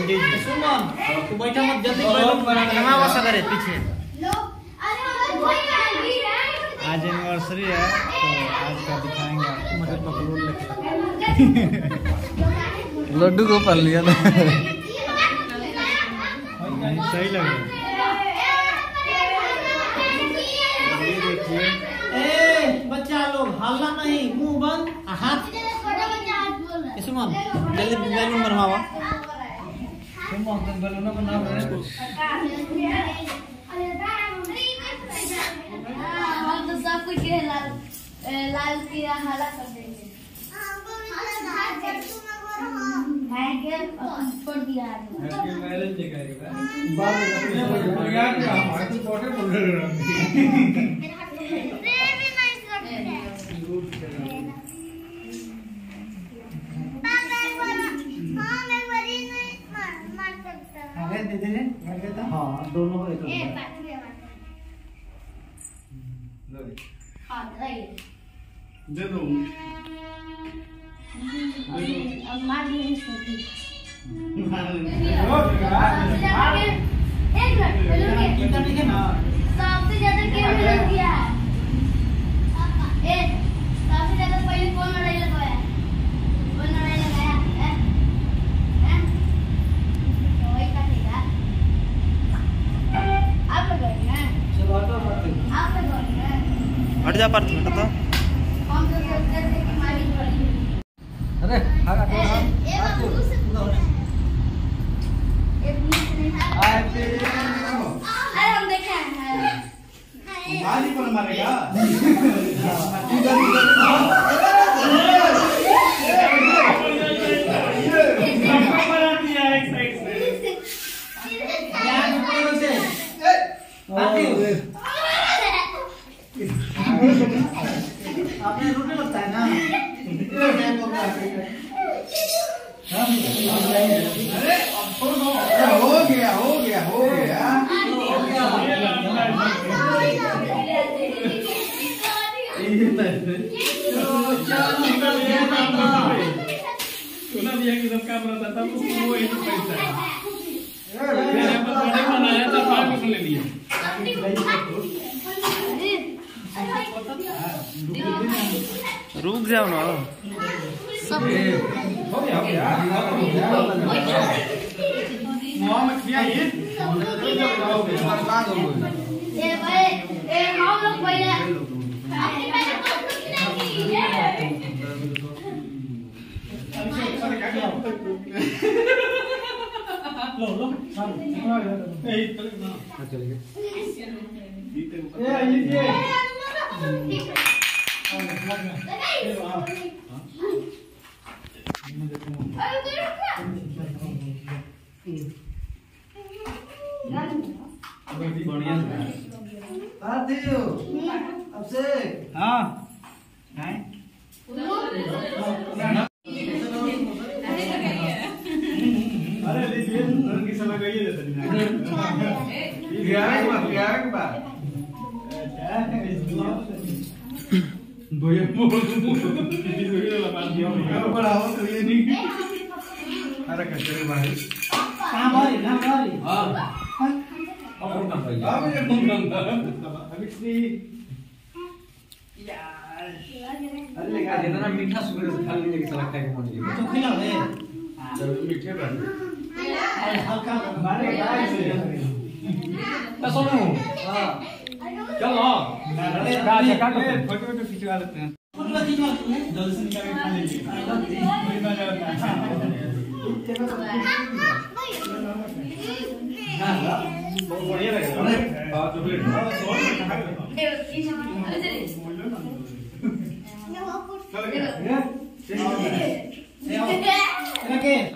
सुमन तू बैठा मत, जल्दी बैठो, वैसा करे पीछे। आज एनिवर्सरी है तो आज का दिखाएंगे आपको। लड्डू को पाल लिया ना। सही लग रहा है। बच्चा लोग हल्ला नहीं, मुंह बंद, हाथ। सुमन जल्दी बैलून बनवाओ। सुमन बैलून बना रहे हैं। हम तो सब कुछ लाल लाल किया हला कर देंगे। मैं के छोड़ दिया है। मैरिज दिखाएगा बाद में यार क्या हमारे तो छोटे बोल रहे हैं। अरे दे दे मैं कहता हां दोनों को एक हां राइट दे दो। अब मार दी छोटी एक मिनट इतना नहीं है ना। सबसे ज्यादा क्या मिल गया है? सबसे ज्यादा पहले कौन लड़ाई लगाया? कौन लड़ाई लगाया? वही काटेगा। आप लगाएंगे? चलो हटो मत। आप लगाएंगे? हट जा पर हट तो। हम तो सोचते थे कि मारी पड़ी। अरे हां ए बाबू से एक मिनट नहीं है। अरे हम देखे हैं। गाली पर मारेगा। आपने रोने लगता है ना। अरे अब छोड़ो। हो गया हो गया हो गया। सुना दिया कि सबका बता था वो एक पैसा है। मैंने बर्थडे मनाया था 5 ले लिया। रुक जाओ ना। सब हो गया हो गया। मुंह में खिया ये। ए भाई ए हम लोग पहले अपनी पहले कुछ नहीं लो लो चलिए। बढ़िया अब से हाँ अरे लीजिए की सलाह गई है भैया बोल अरे कचरे भाई कहां भाई ना भाई। हां अब अरे लेगा जितना मीठा सुगर से खा लीजिए कि सलाह खाएगा मन तो खिला दे। जब मीठे बन हल्का मारे गाय से तो सुनो हां चलो फोटो खिंचवा लेते हैं। फोटो खिंचवा ले जल्दी से निकाल के खा लीजिए। कोई मजा आता है। बहुत बढ़िया लगेगा। हां चॉकलेट ए रखे